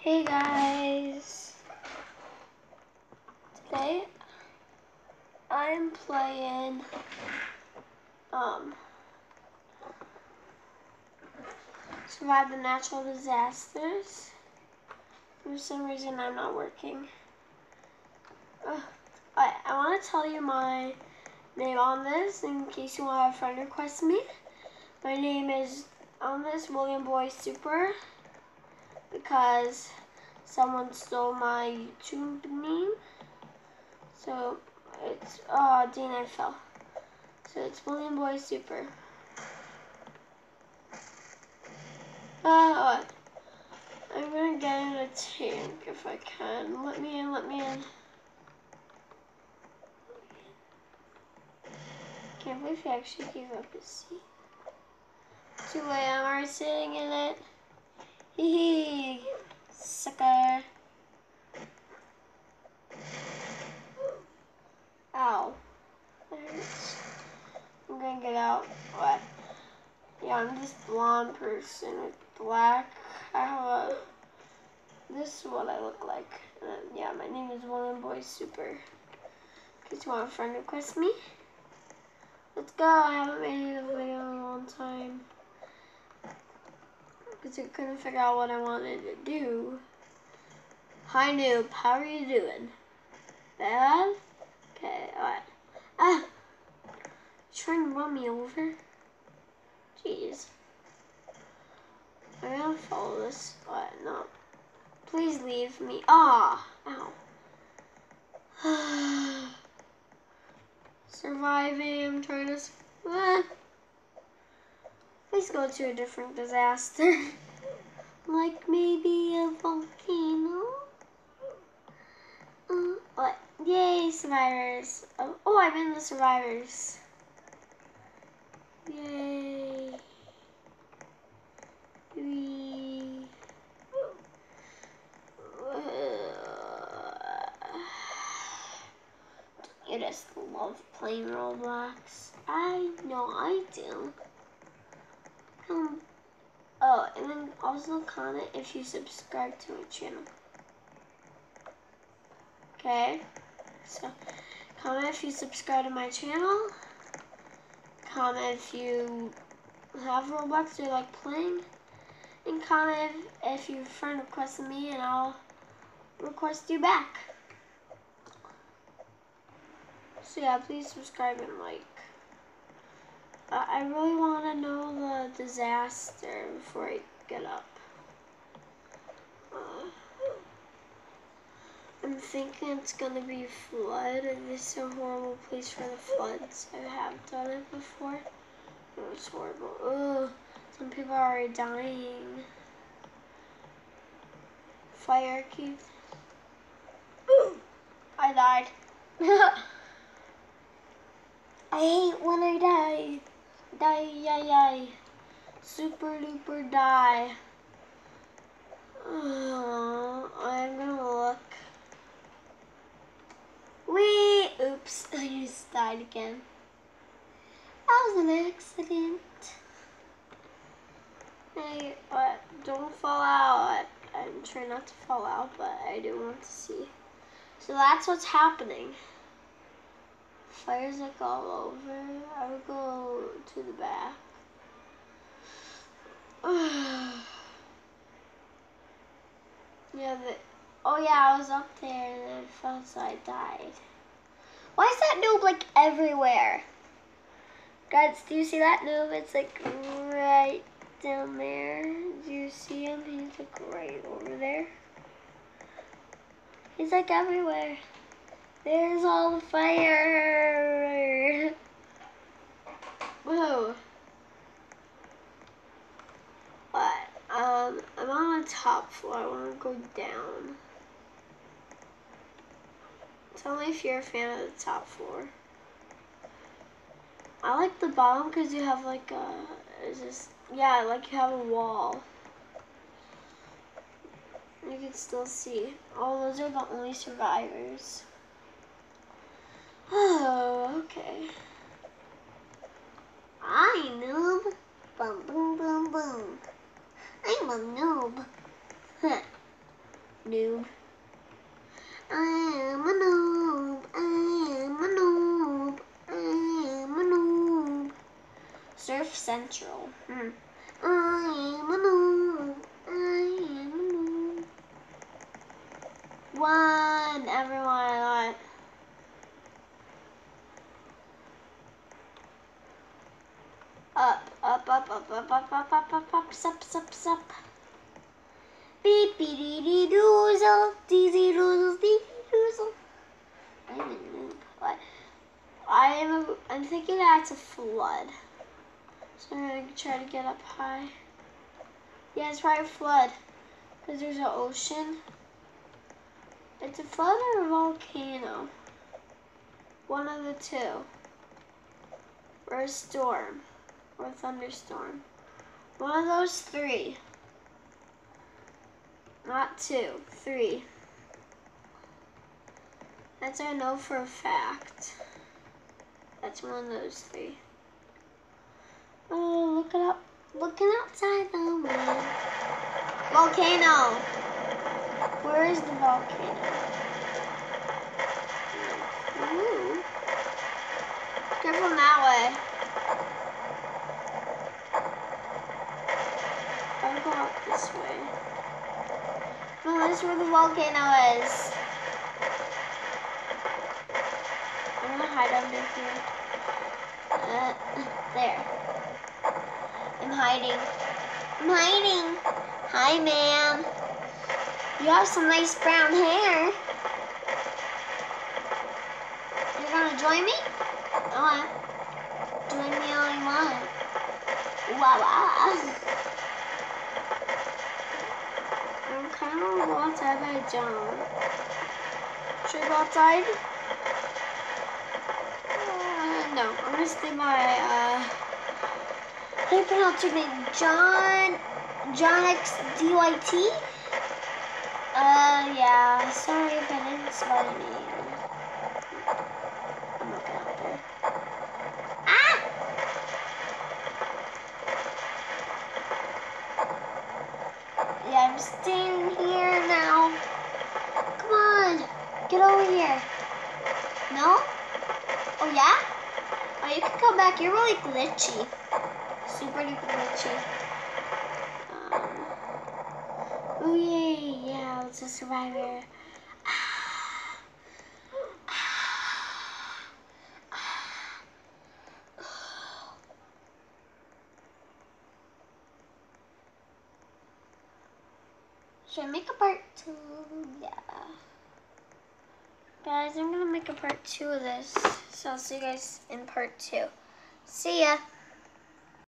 Hey guys, today I'm playing Survive the Natural Disasters. For some reason I'm not working. I want to tell you my name on this in case you want to have a friend request me. My name is on this William Boy Super because someone stole my YouTube name. So it's Dean, I fell. So it's William Boy Super. I'm gonna get in a tank if I can. Let me in, let me in. Can't believe he actually gave up his seat. Too late, I'm already sitting in it. Hee hee, sucker. Ow. That hurts. I'm gonna get out. What? Yeah, I'm this blonde person with black. I have a... This is what I look like. And then, yeah, my name is William Boy Super. In case you want a friend request me. Let's go. I haven't made a video in a long time. Because I couldn't figure out what I wanted to do. Hi, noob. How are you doing? Bad? Okay, alright. Ah! Trying to run me over? Jeez. I'm gonna follow this. What? No. Please leave me. Ah! Ow. Surviving. I'm trying to... Please go to a different disaster. Like maybe a volcano? What? Yay, survivors. Oh, I'm in the survivors. Yay. You just love playing Roblox. I know I do. Oh, and then also comment if you subscribe to my channel. Okay, so comment if you subscribe to my channel. Comment if you have Roblox or you like playing. And comment if your friend requested me and I'll request you back. So yeah, please subscribe and like. I really want to know the disaster before I get up. I'm thinking it's gonna be flood, and this is a horrible place for the floods. I have done it before. It was horrible. Ugh, some people are already dying. Fire keep. I died. I hate when I die. Die. Super duper die. I'm gonna look. Wait, oops, I just died again. That was an accident. Hey, don't fall out. I'm trying not to fall out, but I do want to see. So that's what's happening. Fire's like all over. I will go to the back. Yeah, oh yeah, I was up there and then I fell, so I died. Why is that noob like everywhere? Guys, do you see that noob? It's like right down there. Do you see him? He's like right over there. He's like everywhere. There's all the fire. Whoa. But I'm on the top floor. I want to go down. Tell me if you're a fan of the top floor. I like the bottom because you have like like you have a wall. You can still see. Oh, those are the only survivors. Oh, okay. I noob. Boom, boom, boom, boom. I'm a noob. Huh. Noob. I'm a noob. I'm a noob. I'm a noob. Surf Central. I'm a noob. I'm a noob. One, everyone. Up, up, up, up, up, up, up, up, up, up, sup, sup, sup. Beep, beep, dee, dee, doozle, dee, dee, doozle, dee, dee, doozle. I'm a noob. What? I'm thinking that's a flood. So I'm gonna try to get up high. Yeah, it's probably a flood. Because there's an ocean. It's a flood or a volcano. One of the two. Or a storm. Or a thunderstorm. One of those three. Not two, three. That's I know for a fact. That's one of those three. Oh, look it up. Looking outside the window. Volcano. Where is the volcano? Ooh. Go from that way. I'll go up this way. No, this is where the volcano is. I'm gonna hide under here. There. I'm hiding. I'm hiding. Hi, ma'am. You have some nice brown hair. You're gonna join me? Alright. Join me all you want. Wow, wow. I'm kind of gonna go outside by John. Should I go outside? No, I'm gonna stay by, how do you pronounce your name? John XDYT? Yeah, sorry if I didn't spell your name. I'm looking out there. Ah! Yeah, I'm staying here now. Come on, get over here. No? Oh, yeah? Oh, you can come back. You're really glitchy. Super duper glitchy. Oh, yay. Yeah, let's just survive here. Should I make a part 2? Yeah. Guys, I'm going to make a part 2 of this. So I'll see you guys in part 2. See ya.